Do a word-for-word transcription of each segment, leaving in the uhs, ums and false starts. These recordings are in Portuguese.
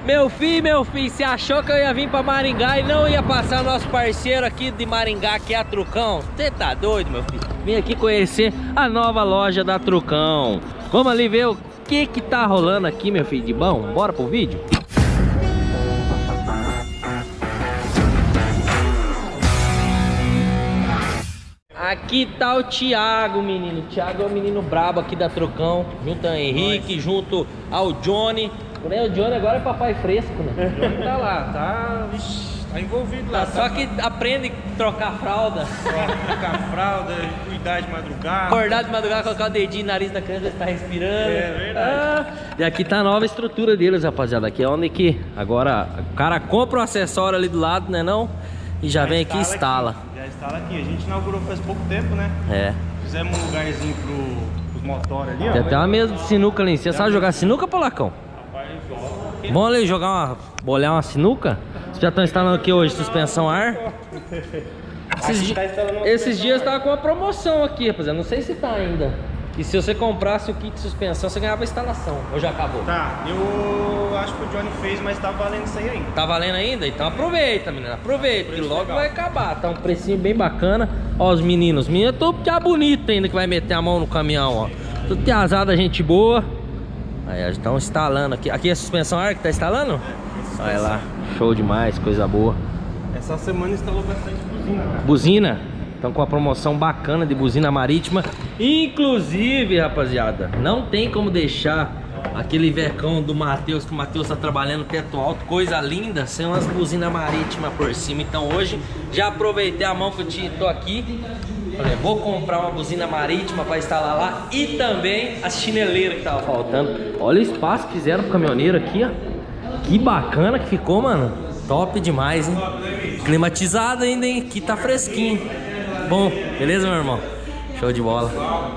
Meu filho, meu filho, você achou que eu ia vir pra Maringá e não ia passar nosso parceiro aqui de Maringá, que é a Trucão? Você tá doido, meu filho? Vim aqui conhecer a nova loja da Trucão. Vamos ali ver o que que tá rolando aqui, meu filho, de bom? Bora pro vídeo? Aqui tá o Thiago, menino. O Thiago é o menino brabo aqui da Trucão. Junto ao Henrique, junto ao Johnny. O Johnny agora é papai fresco, né? O Johnny tá lá, tá... Vixi, tá envolvido lá. Tá, só que aprende a trocar fralda. Trocar fralda, cuidar de madrugada. Acordar de madrugada, colocar o dedinho no nariz da criança, tá respirando. É verdade. Ah, e aqui tá a nova estrutura deles, rapaziada. Aqui é onde que agora o cara compra o acessório ali do lado, né não? E já, já vem aqui e instala. Aqui. Já instala aqui. A gente inaugurou faz pouco tempo, né? É. Fizemos um lugarzinho pro, pros motores ali, ó. Tem até uma mesa de sinuca ali. Você sabe jogar sinuca, Polacão? Bom ali jogar uma... bolhar uma sinuca? Vocês já estão instalando aqui hoje suspensão a ar? Esses, di... Esses dias tava com uma promoção aqui, rapaziada. Não sei se tá ainda. E se você comprasse o kit de suspensão, você ganhava a instalação. Ou já acabou? Tá, eu acho que o Johnny fez, mas tá valendo isso aí ainda. Tá valendo ainda? Então aproveita, menina. Aproveita, que logo legal. Vai acabar. Tá um precinho bem bacana. Ó os meninos. Os meninos tudo já bonito ainda, que vai meter a mão no caminhão, ó. Tudo piazada, gente boa. Aí, estão instalando aqui. Aqui é a suspensão ar que tá instalando? É, olha lá. Show demais, coisa boa. Essa semana instalou bastante buzina, cara. Buzina? Estão com uma promoção bacana de buzina marítima. Inclusive, rapaziada, não tem como deixar aquele vecão do Matheus, que o Matheus tá trabalhando teto alto, coisa linda, sem umas buzinas marítimas por cima. Então hoje já aproveitei a mão que eu tinha, tô aqui. Falei, vou comprar uma buzina marítima para instalar lá e também a chineleira que tava faltando. Olha o espaço que fizeram pro caminhoneiro aqui, ó. Que bacana que ficou, mano. Top demais, hein? Climatizado ainda, hein? Aqui tá fresquinho. Bom, beleza, meu irmão? Show de bola.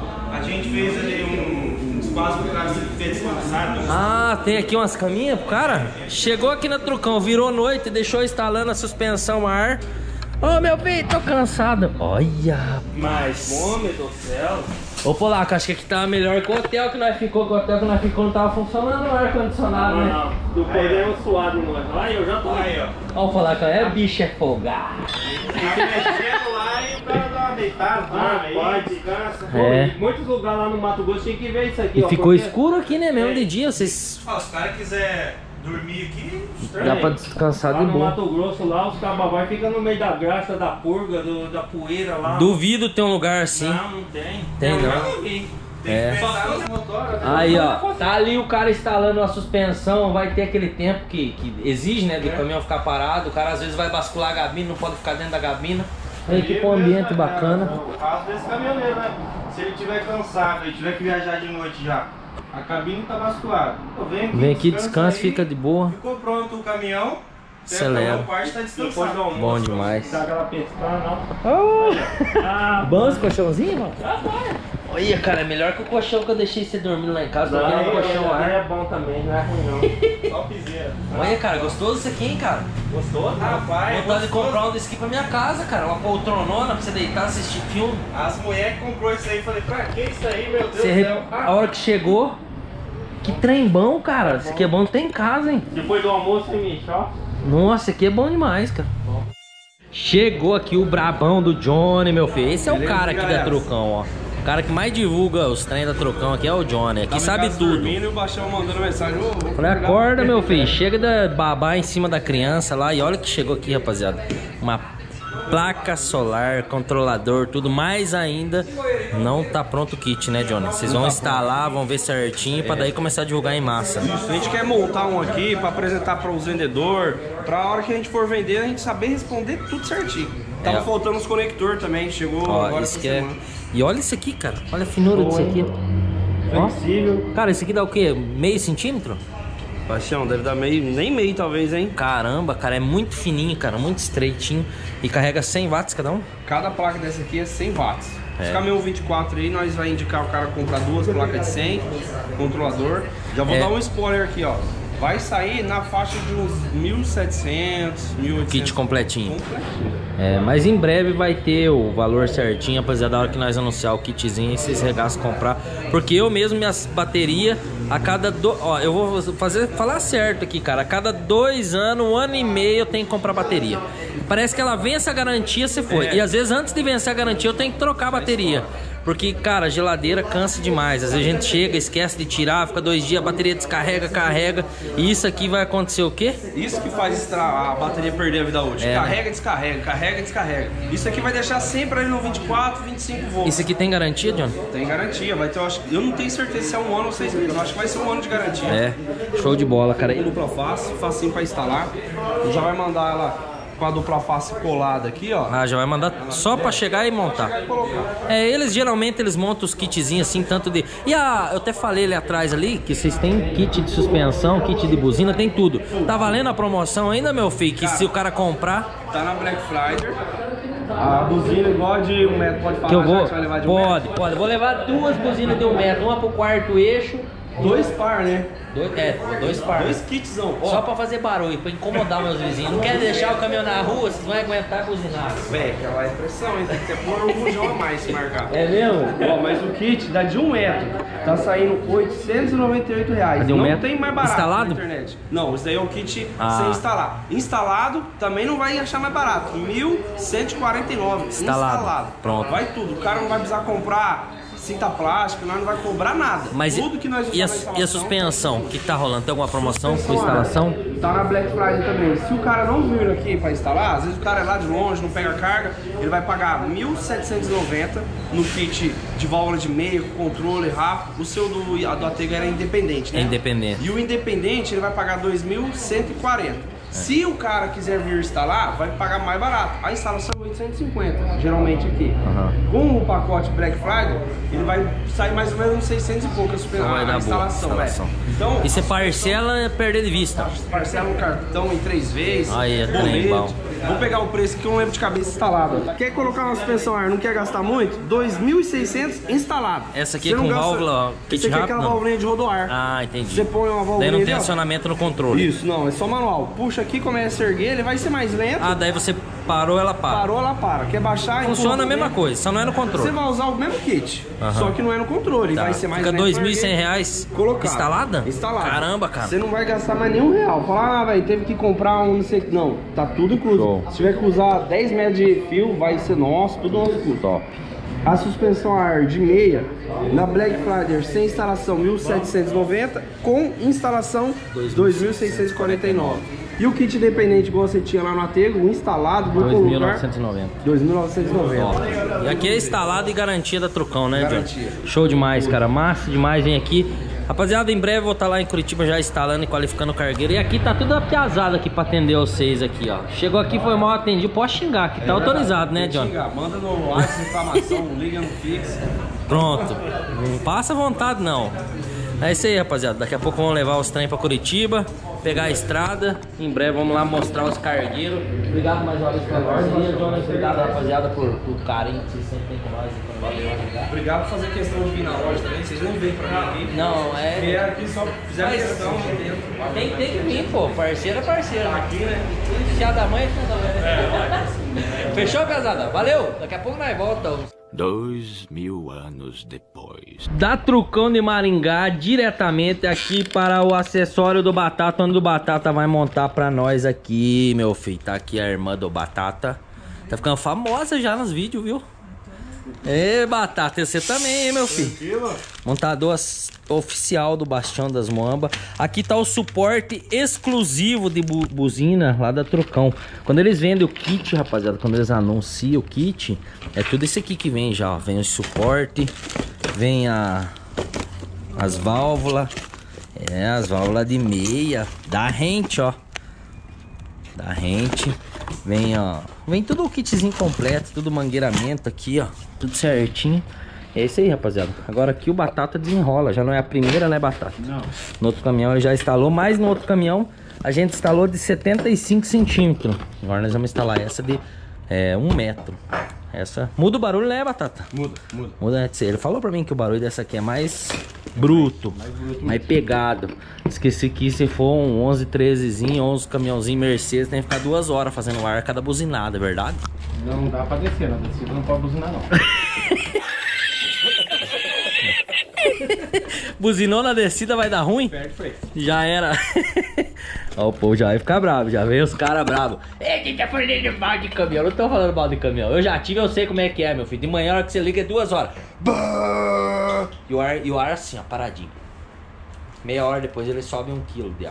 A gente fez ali um, um espaço pro cara ter descansado. Ah, tem aqui umas caminhas pro cara? Chegou aqui na Trucão, virou noite, deixou instalando a suspensão a ar. Ô, oh, meu filho, tô cansado. Olha, mas, homem do céu. Ô, Polaco, acho que aqui tava melhor que o hotel que nós ficou. Que o hotel que nós ficou não tava funcionando o ar-condicionado, né? Não, não. Podemos suar de novo. Aí, eu já tô aí, ó. Ó, o Polaco, é bicho, é folgado. Fica mexendo lá e pra dar uma deitada, ah, aí, pode, descansa. É. Muitos lugares lá no Mato Grosso tinha que ver isso aqui, e ó. ficou porque... escuro aqui, né, mesmo é. de dia. Vocês... Ah, os caras quiserem dormir aqui, dá pra descansar lá de no boa. Mato Grosso lá, os cabavai ficam no meio da graxa, da purga, do, da poeira lá. Duvido ter um lugar assim. Não, não tem. Tem eu não. não vi. Tem É. que pensar nos motores, né? Aí, ó, tá ali o cara instalando a suspensão. Vai ter aquele tempo que, que exige, né, do é. caminhão ficar parado. O cara às vezes vai bascular a gabina, não pode ficar dentro da gabina. Aí que um ambiente bacana. Às vezes caminhoneiro, né? Se ele tiver cansado e tiver que viajar de noite já, a cabine tá basculada. Vem aqui, vem aqui, descansa, descansa, aí, fica de boa. Ficou pronto o caminhão. Acelera. Parte tá descansado. Do almoço, bom demais. Dá aquela pescada, não. Oh. Ah, bom esse colchãozinho, mano? Ah, olha, cara, é melhor que o colchão que eu deixei você dormindo lá em casa. Não, um colchão é, é bom também, não é ruim não. Topzera. Olha, cara, gostoso isso aqui, hein, cara? Gostou? Rapaz, vontade de comprar um desse aqui pra minha casa, cara. Uma poltronona pra você deitar, assistir filme. As mulheres comprou isso aí, falei, pra que isso aí, meu Deus do você céu? A hora que chegou, que trem bom, cara. Isso aqui é bom ter em casa, hein? Depois do almoço, me ó. Nossa, aqui é bom demais, cara. Bom. Chegou aqui o brabão do Johnny, meu filho. Esse é o cara aqui da Trucão, ó. O cara que mais divulga os trem da Trucão aqui é o Johnny. Aqui sabe tudo. E o baixão mandando mensagem. Oh, falei, acorda, meu filho. Chega da babá em cima da criança lá. E olha que chegou aqui, rapaziada. Uma placa solar, controlador, tudo mais ainda. Não tá pronto o kit, né, Johnny? Vocês vão instalar, vão ver certinho, pra daí começar a divulgar em massa. A gente quer montar um aqui pra apresentar para os vendedores, pra hora que a gente for vender, a gente saber responder tudo certinho. Tava é. faltando os conectores também, chegou ó, agora isso que é... E olha isso aqui, cara. Olha a finura disso aqui. Flexível. Cara, isso aqui dá o quê? Meio centímetro? Paixão, deve dar meio, nem meio talvez, hein? Caramba, cara, é muito fininho, cara, muito estreitinho. E carrega cem watts cada um? Cada placa dessa aqui é cem watts. É. Esse caminhão vinte e quatro aí, nós vai indicar o cara comprar duas placas de cem, controlador. Já vou é. dar um spoiler aqui, ó. vai sair na faixa de uns mil e setecentos, mil e oitocentos. Kit completinho. completinho. É, mas em breve vai ter o valor certinho, rapaziada, da hora que nós anunciar o kitzinho e vocês regaçam comprar. Porque eu mesmo, minhas baterias, a cada... Do... Ó, eu vou fazer, falar certo aqui, cara. A cada dois anos, um ano e meio eu tenho que comprar bateria. Parece que ela vence a garantia, você foi. É. E às vezes antes de vencer a garantia eu tenho que trocar a bateria. Porque, cara, a geladeira cansa demais. Às vezes a gente chega, esquece de tirar, fica dois dias, a bateria descarrega, carrega. E isso aqui vai acontecer o quê? Isso que faz a bateria perder a vida útil. É, carrega, né? descarrega, carrega, descarrega. Isso aqui vai deixar sempre ali no vinte e quatro, vinte e cinco volts. Isso aqui tem garantia, John? Tem garantia. Vai ter, eu, acho, eu não tenho certeza se é um ano ou seis meses. Eu acho que vai ser um ano de garantia. É, show de bola, cara. E dupla face, facinho pra instalar. Já vai mandar ela... com a dupla face colada aqui, ó. Ah, já vai mandar só pra chegar e montar. É, eles geralmente eles montam os kitzinhos assim, tanto de... E a, eu até falei ali atrás ali, que vocês têm kit de suspensão, kit de buzina, tem tudo. Tá valendo a promoção ainda, meu filho? Que cara, se o cara comprar... Tá na Black Friday. A buzina igual de um metro, pode falar que eu vou, já que vai levar de um pode, metro? Pode, pode. Vou levar duas buzinas de um metro, uma pro quarto eixo. Dois par, né? Dois, é, dois par. Dois kitsão. Só pra fazer barulho, pra incomodar meus vizinhos. Não quero deixar o caminhão na rua, vocês vão aguentar buzinar. Véi, aquela é pressão, hein? Tem que ter pôr um bujão a mais se marcar. É mesmo? Ó, mas o kit dá de um metro. Tá saindo oitocentos e noventa e oito reais. De um não metro? Tem mais barato instalado? na internet. Não, isso daí é o kit ah. sem instalar. Instalado também não vai achar mais barato. mil cento e quarenta e nove. Instalado. Instalado. Pronto. Vai tudo. O cara não vai precisar comprar cinta plástica, nós não vai cobrar nada. Mas tudo que nós e, a, e a suspensão? O que tá rolando? Tem alguma promoção com instalação? Tá na Black Friday também. Se o cara não vir aqui pra instalar, às vezes o cara é lá de longe, não pega carga, ele vai pagar mil setecentos e noventa no kit de válvula de meio, controle rápido. O seu do, do Atega era independente, né? É independente. E o independente ele vai pagar dois mil cento e quarenta. É. Se o cara quiser vir instalar, vai pagar mais barato. A instalação é oitocentos e cinquenta, geralmente aqui. Uhum. Com o pacote Black Friday, ele vai sair mais ou menos uns seiscentos e pouco a, a instalação. instalação. É. Então, e você parcela é perder de vista? Parcela um cartão em três vezes. Aí é trem bom. Vou pegar o preço que eu não lembro de cabeça instalado. Quer colocar uma suspensão ar, não quer gastar muito? dois mil e seiscentos instalado. Essa aqui é com gasta... válvula kit Esse aqui rápido, é aquela válvula de rodoar. Ah, entendi. Você põe uma válvula. Daí não tem ali, acionamento no controle. Isso, não, é só manual. Puxa aqui, começa a erguer, ele vai ser mais lento. Ah, daí você parou, ela para. Parou, ela para. Quer baixar? Funciona a mesma coisa, só não é no controle. Você vai usar o mesmo kit, uhum. só que não é no controle. Tá. Vai ser mais Fica lento. dois mil e cem reais colocado. Instalada? Instalada. Caramba, cara. Você não vai gastar mais nenhum real. Falar, ah, velho, teve que comprar um, não sei. Não, tá tudo incluso. Show. Se tiver que usar dez metros de fio, vai ser nosso, tudo nosso custo. Top. A suspensão ar de meia, na Black Friday, sem instalação mil setecentos e noventa, com instalação dois mil seiscentos e quarenta e nove. E o kit independente, igual você tinha lá no Atego, instalado, vou dois mil novecentos e noventa. dois mil novecentos e noventa. E aqui é instalado e garantia da Trucão, né, garantia. John? Show demais, cara. Massa demais, vem aqui. Rapaziada, em breve eu vou estar lá em Curitiba já instalando e qualificando o cargueiro. E aqui tá tudo apiazado aqui pra atender vocês aqui, ó. Chegou aqui, foi mal atendido, pode xingar aqui, tá é autorizado, né, John? Xingar, manda no WhatsApp, reclamação, liga no fixo. Pronto, não passa vontade não. É isso aí, rapaziada, daqui a pouco vamos levar os trem pra Curitiba, pegar a estrada. Em breve vamos lá mostrar os cargueiros. Obrigado mais uma vez pela parceria, Jonas. Obrigado, rapaziada, por, por carinho que vocês sempre têm com nós. Obrigado por fazer questão de vir na loja também. Vocês não veem pra mim aqui. Não, é... Vieram aqui só fizeram Mas, questão. Tem, tem que vir, pô. Parceiro é parceiro. Aqui, né? Fiar da mãe é filho da mãe. É. Fechou, pesada? Valeu! Daqui a pouco nós voltamos. Dois mil anos depois. Da Trucão de Maringá, diretamente aqui para o acessório do Batata, onde o Batata vai montar pra nós aqui, meu filho. Tá aqui a irmã do Batata. Tá ficando famosa já nos vídeos, viu? Ê, Batata, você também, hein, meu filho? Montador oficial do Bastião das Moambas. Aqui tá o suporte exclusivo de bu buzina lá da Trucão. Quando eles vendem o kit, rapaziada, quando eles anunciam o kit, é tudo isso aqui que vem já, ó. Vem o suporte, vem a as válvulas, é, as válvulas de meia, da rente, ó. Da rente. Vem, ó, vem tudo o kitzinho completo, tudo mangueiramento aqui, ó, tudo certinho. É isso aí, rapaziada. Agora aqui o Batata desenrola, já não é a primeira, né, Batata? Não. No outro caminhão ele já instalou, mas no outro caminhão a gente instalou de setenta e cinco centímetros. Agora nós vamos instalar essa de é, um metro. Essa... Muda o barulho, né, Batata? Muda, muda. Muda, né? Ele falou pra mim que o barulho dessa aqui é mais... bruto, mais, mais, bruto mais pegado. Esqueci que se for um onze, trezezinho, onze caminhãozinho Mercedes, tem que ficar duas horas fazendo ar cada buzinada, é verdade? Não dá pra descer, na descida não pode buzinar não. Buzinou na descida, vai dar ruim? Perde freio. Já era. Ó, o povo já vai ficar bravo, já veio os caras bravos. Ei, quem tá falando mal de caminhão? Eu não tô falando mal de caminhão. Eu já tive, eu sei como é que é, meu filho. De manhã, a hora que você liga, é duas horas. E o ar, e o ar assim, ó, paradinho. Meia hora depois ele sobe um quilo de ar.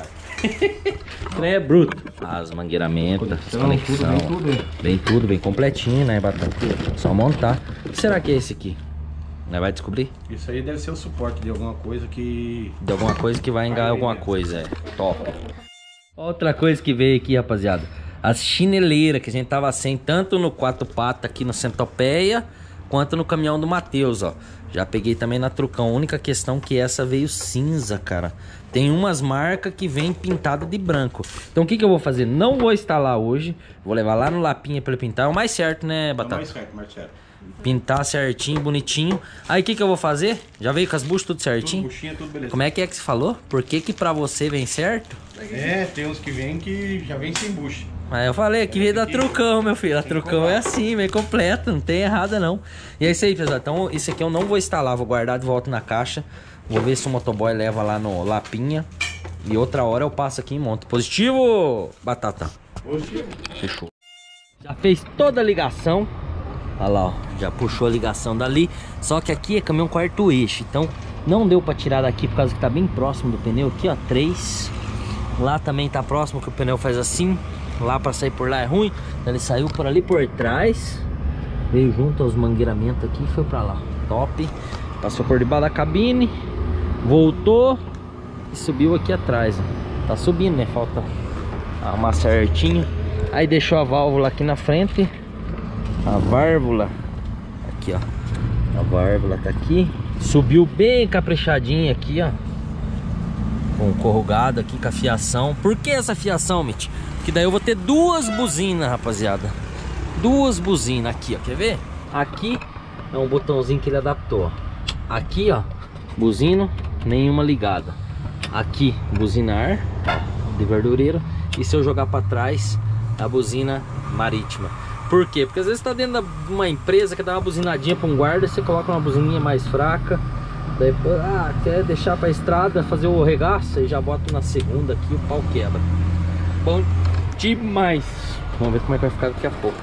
É bruto. As mangueiramentas, as conexão. Vem tudo, vem tudo, bem completinho, né, Batata? Só montar. O que será que é esse aqui? Nós vai descobrir? Isso aí deve ser o suporte de alguma coisa que... De alguma coisa que vai enganar alguma coisa, é. Top. Outra coisa que veio aqui, rapaziada. As chineleiras que a gente tava sem, tanto no quatro patas aqui no Centopeia, quanto no caminhão do Matheus, ó. Já peguei também na Trucão. A única questão que essa veio cinza, cara. Tem umas marcas que vem pintada de branco. Então o que que eu vou fazer? Não vou instalar hoje. Vou levar lá no Lapinha pra ele pintar. É o mais certo, né, Batata? É o mais certo, Marcelo. Pintar certinho, bonitinho. Aí o que que eu vou fazer? Já veio com as buchas tudo certinho? Tudo buchinha, tudo beleza. Como é que é que você falou? Por que que pra você vem certo? É, tem uns que vem que já vem sem bucha. Mas eu falei que veio da Trucão, meu filho. A Trucão é assim, meio completa, não tem errada não. E é isso aí, pessoal. Então esse aqui eu não vou instalar, vou guardar de volta na caixa. Vou ver se o motoboy leva lá no Lapinha. E outra hora eu passo aqui e monto. Positivo, Batata? Positivo. Fechou. Já fez toda a ligação. Olha lá, ó. Já puxou a ligação dali. Só que aqui é caminhão quarto eixo. Então não deu pra tirar daqui por causa que tá bem próximo do pneu. Aqui, ó, três. Lá também tá próximo que o pneu faz assim. Lá pra sair por lá é ruim. Então ele saiu por ali por trás. Veio junto aos mangueiramentos aqui e foi pra lá. Top. Passou por debaixo da cabine. Voltou. E subiu aqui atrás, ó. Tá subindo, né? Falta arrumar certinho. Aí deixou a válvula aqui na frente. A válvula. Aqui, ó. A válvula tá aqui. Subiu bem caprichadinha aqui, ó. Com corrugado aqui com a fiação. Por que essa fiação, Mitch? Porque daí eu vou ter duas buzinas, rapaziada. Duas buzinas aqui, ó. Quer ver? Aqui é um botãozinho que ele adaptou, ó. Aqui, ó, buzina, nenhuma ligada. Aqui, buzinar, ó, de verdureiro. E se eu jogar pra trás, a buzina marítima. Por quê? Porque às vezes tá dentro de uma empresa que dá uma buzinadinha pra um guarda, você coloca uma buzininha mais fraca. Daí, ah, quer deixar pra estrada, fazer o regaço, e já bota na segunda aqui, o pau quebra. Bom demais. Vamos ver como é que vai ficar daqui a pouco.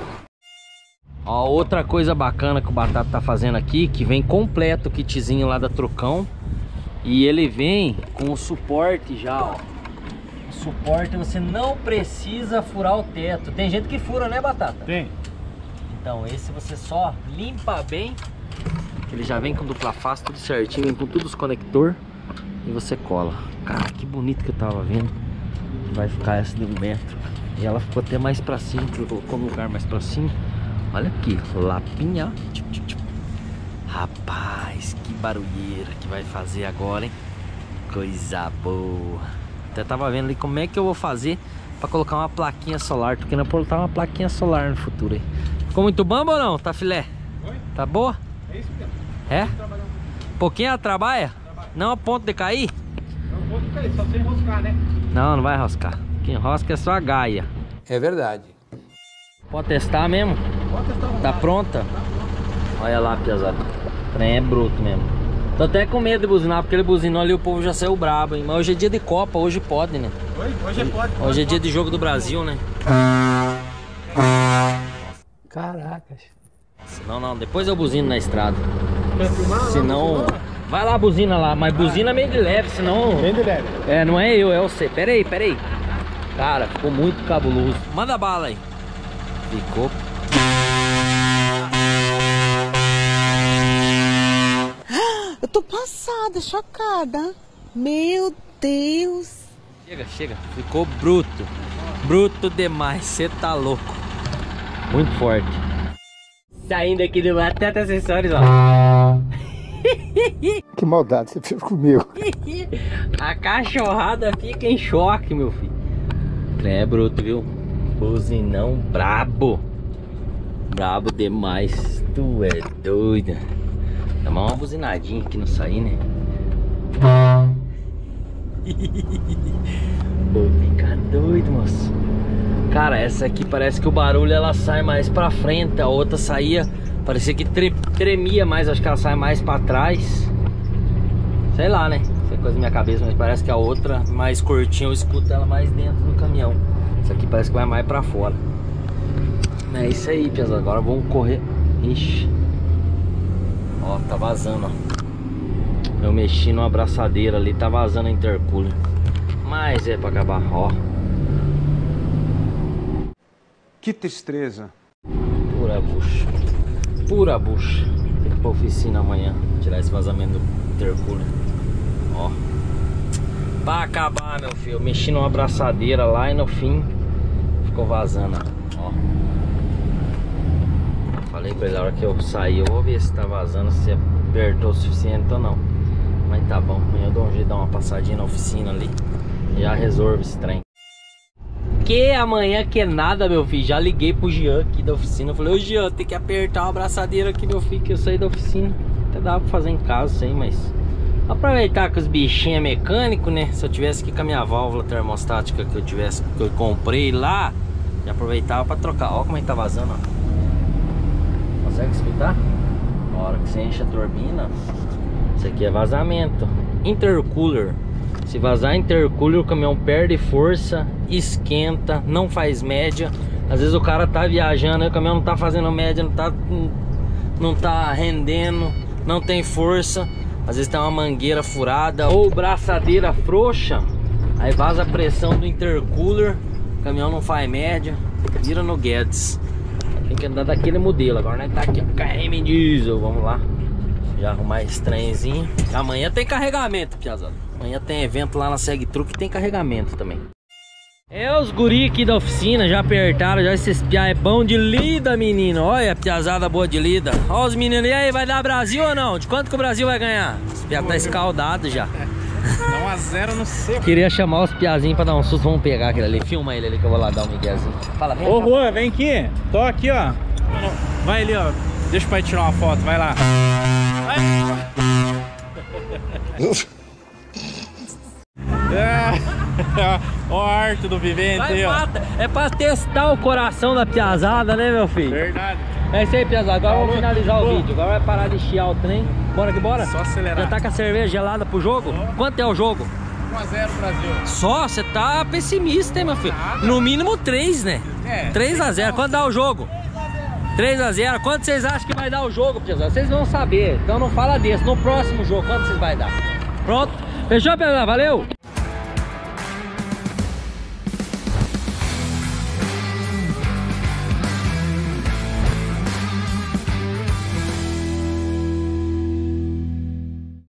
Ó, outra coisa bacana que o Batata tá fazendo aqui, que vem completo o kitzinho lá da Trucão. E ele vem com o suporte já, ó. O suporte você não precisa furar o teto. Tem gente que fura, né, Batata? Tem. Então esse você só limpa bem. Ele já vem com dupla face, tudo certinho, vem com todos os conectores. E você cola. Cara, que bonito que eu tava vendo. Vai ficar essa de um metro. E ela ficou até mais pra cima, colocou no lugar mais pra cima. Olha aqui, Lapinha. Tchup, tchup, tchup. Rapaz, que barulheira que vai fazer agora, hein? Coisa boa. Até tava vendo ali como é que eu vou fazer pra colocar uma plaquinha solar. Tô querendo colocar uma plaquinha solar no futuro aí. Ficou muito bom ou não? Tá filé? Oi? Tá boa? É isso mesmo. É? Um pouquinho ela trabalha? Trabalha. Não a ponto de cair? Não vou de cair, só sem enroscar, né? Não, não vai enroscar. Quem enrosca é só a gaia. É verdade. Pode testar mesmo? Pode testar. Tá pronta? Tá pronta. Olha lá, piazada. O trem é bruto mesmo. Tô até com medo de buzinar, porque ele buzinou ali, o povo já saiu brabo, hein? Mas hoje é dia de Copa, hoje pode, né? Hoje, hoje é pode. Hoje é dia de jogo do Brasil, né? Caracas. Não, não, depois eu buzino na estrada. Quer filmar? Senão... Vai lá, buzina lá, mas buzina meio de leve, senão... Bem de leve. É, não é eu, é você. Pera aí, pera aí. Cara, ficou muito cabuloso. Manda bala aí. Ficou... Eu tô passada, chocada. Meu Deus. Chega, chega. Ficou bruto. Bruto demais, você tá louco. Muito forte. Saindo aqui do Batata Acessórios, ó. Que maldade você fez comigo. A cachorrada fica em choque, meu filho. É bruto, viu? Buzinão brabo. Brabo demais. Tu é doido. Dá uma buzinadinha aqui no sair, né? Pô, fica doido, moço. Cara, essa aqui parece que o barulho ela sai mais pra frente. A outra saía, parecia que tre tremia mais. Acho que ela sai mais pra trás. Sei lá, né? Isso é coisa da minha cabeça, mas parece que a outra, mais curtinha, eu escuto ela mais dentro do caminhão. Essa aqui parece que vai mais pra fora. É isso aí, pessoal. Agora vamos correr. Ixi. Ó, tá vazando, ó. Eu mexi numa abraçadeira ali, tá vazando a intercooler. Mas é pra acabar, ó. Que tristeza. Pura bucha. Pura bucha. Tem que ir pra oficina amanhã. Tirar esse vazamento do intercooler. Ó. Pra acabar, meu filho. Eu mexi numa abraçadeira lá e no fim ficou vazando, ó. Falei pra ele, a hora que eu sair, eu vou ver se tá vazando, se apertou o suficiente ou não. Mas tá bom, amanhã eu dou um jeito de dar uma passadinha na oficina ali. Já resolve esse trem. Que amanhã que nada, meu filho. Já liguei pro Jean aqui da oficina. Eu falei, ô Jean, tem que apertar uma abraçadeira aqui, meu filho, que eu saí da oficina. Até dava pra fazer em casa, sei, mas aproveitar que os bichinhos é mecânico, né? Se eu tivesse aqui com a minha válvula termostática que eu tivesse, que eu comprei lá, já aproveitava pra trocar. Ó como é que tá vazando, ó. Consegue escutar? A hora que você enche a turbina, isso aqui é vazamento. Intercooler. Se vazar intercooler, o caminhão perde força, esquenta, não faz média. Às vezes o cara tá viajando, o caminhão não tá fazendo média, não tá, não tá rendendo, não tem força. Às vezes tem uma mangueira furada ou braçadeira frouxa, aí vaza a pressão do intercooler, o caminhão não faz média, vira no Guedes. Tem que andar daquele modelo. Agora nós tá aqui, ó, K M diesel, vamos lá. Já arrumar esse trenzinho. Amanhã tem carregamento, piazada. Amanhã tem evento lá na Seg Truck e tem carregamento também. É, os guri aqui da oficina já apertaram. Já esses piá é bom de lida, menino. Olha a piazada boa de lida. Olha os meninos. E aí, vai dar Brasil ou não? De quanto que o Brasil vai ganhar? Esse piá tá escaldado já. Dá um a zero no seu. Queria chamar os piazinhos pra dar um susto. Vamos pegar aquele ali. Filma ele ali que eu vou lá dar um miguezinho. Fala, vem. Ô Juan, vem aqui. Tô aqui, ó. Vai ali, ó. Deixa o pai tirar uma foto, vai lá. Vai. É. Ó a arte do vivente aí, ó. É pra testar o coração da piazada, né, meu filho? Verdade. É isso aí, piazada. Agora vamos finalizar o vídeo. Agora vai parar de chiar o trem. Bora que bora? Só acelerar. Já tá com a cerveja gelada pro jogo? Quanto é o jogo? um a zero Brasil. Só? Você tá pessimista, hein, meu filho? No mínimo três, né? É. três a zero. Quanto dá o jogo? três a zero. Quanto vocês acham que vai dar o jogo, piazada? Vocês vão saber. Então não fala desse. No próximo jogo, quanto vocês vai dar? Pronto? Fechou, piazada? Valeu!